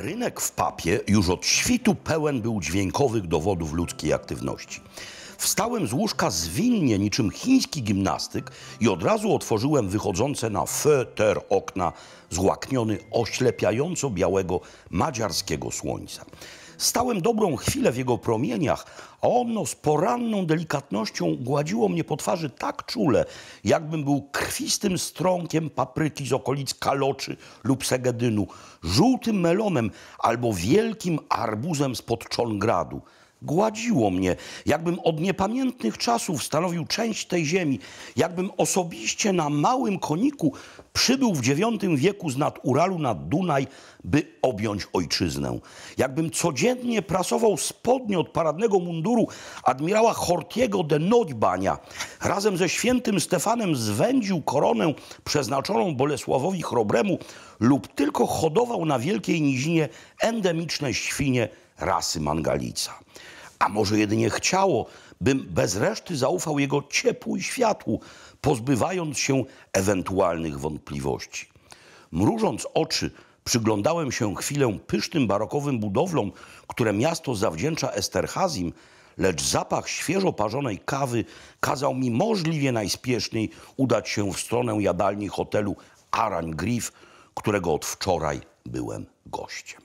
Rynek w Papie już od świtu pełen był dźwiękowych dowodów ludzkiej aktywności. Wstałem z łóżka zwinnie niczym chiński gimnastyk i od razu otworzyłem wychodzące na feter okna złakniony oślepiająco białego madziarskiego słońca. Stałem dobrą chwilę w jego promieniach, a ono z poranną delikatnością gładziło mnie po twarzy tak czule, jakbym był krwistym strąkiem papryki z okolic Kaloczy lub Segedynu, żółtym melonem albo wielkim arbuzem spod Czongradu. Gładziło mnie, jakbym od niepamiętnych czasów stanowił część tej ziemi, jakbym osobiście na małym koniku przybył w IX wieku z nad Uralu nad Dunaj, by objąć ojczyznę. Jakbym codziennie prasował spodnie od paradnego munduru admirała Hortiego de Noćbania, razem ze świętym Stefanem zwędził koronę przeznaczoną Bolesławowi Chrobremu lub tylko hodował na wielkiej nizinie endemiczne świnie rasy Mangalica. A może jedynie chciało, bym bez reszty zaufał jego ciepłu i światłu, pozbywając się ewentualnych wątpliwości. Mrużąc oczy, przyglądałem się chwilę pysznym barokowym budowlom, które miasto zawdzięcza Esterhazim, lecz zapach świeżo parzonej kawy kazał mi możliwie najspieszniej udać się w stronę jadalni hotelu Arań Griff, którego od wczoraj byłem gościem.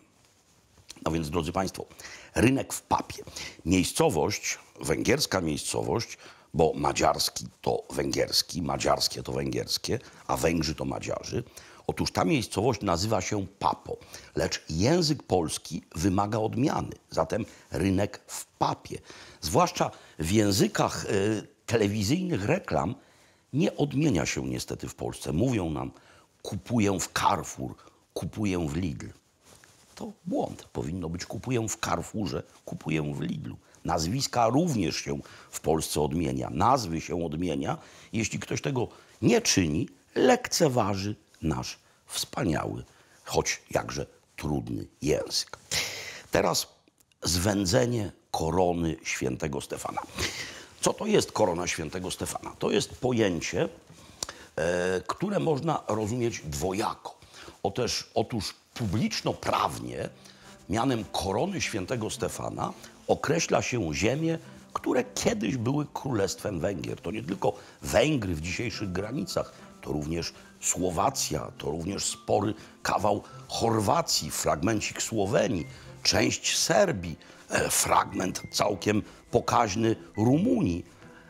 No więc, drodzy Państwo, rynek w Papie. Miejscowość, węgierska miejscowość, bo madziarski to węgierski, madziarskie to węgierskie, a Węgrzy to Madziarzy. Otóż ta miejscowość nazywa się Papo, lecz język polski wymaga odmiany. Zatem rynek w Papie. Zwłaszcza w językach telewizyjnych reklam nie odmienia się niestety w Polsce. Mówią nam, kupuję w Carrefour, kupuję w Lidl. To błąd. Powinno być kupuję w Carrefourze, kupuję w Lidlu. Nazwiska również się w Polsce odmienia. Nazwy się odmienia. Jeśli ktoś tego nie czyni, lekceważy nasz wspaniały, choć jakże trudny język. Teraz zwędzenie korony świętego Stefana. Co to jest korona świętego Stefana? To jest pojęcie, które można rozumieć dwojako. Otóż publiczno-prawnie mianem korony świętego Stefana określa się ziemię, które kiedyś były królestwem Węgier. To nie tylko Węgry w dzisiejszych granicach, to również Słowacja, to również spory kawał Chorwacji, fragmencik Słowenii, część Serbii, fragment całkiem pokaźny Rumunii,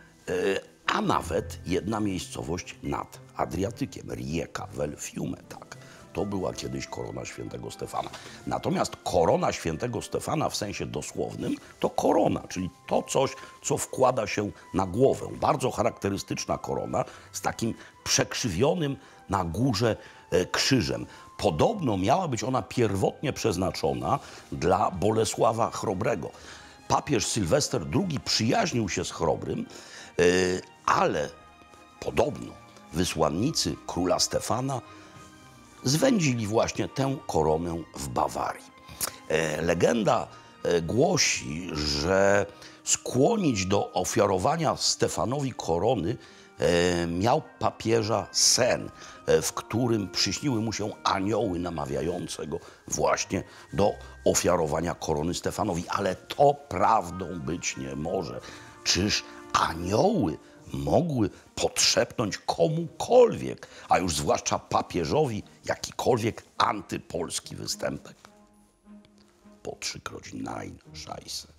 a nawet jedna miejscowość nad Adriatykiem, Rijeka, vel Fiume, tak. To była kiedyś korona świętego Stefana. Natomiast korona świętego Stefana w sensie dosłownym to korona, czyli to coś, co wkłada się na głowę. Bardzo charakterystyczna korona z takim przekrzywionym na górze krzyżem. Podobno miała być ona pierwotnie przeznaczona dla Bolesława Chrobrego. Papież Sylwester II przyjaźnił się z Chrobrym, ale podobno wysłannicy króla Stefana zwędzili właśnie tę koronę w Bawarii. Legenda głosi, że skłonić do ofiarowania Stefanowi korony miał papieża sen, w którym przyśniły mu się anioły namawiające go właśnie do ofiarowania korony Stefanowi. Ale to prawdą być nie może. Czyż anioły mogły podszepnąć komukolwiek, a już zwłaszcza papieżowi, jakikolwiek antypolski występek? Po 3 Nein, Scheiße.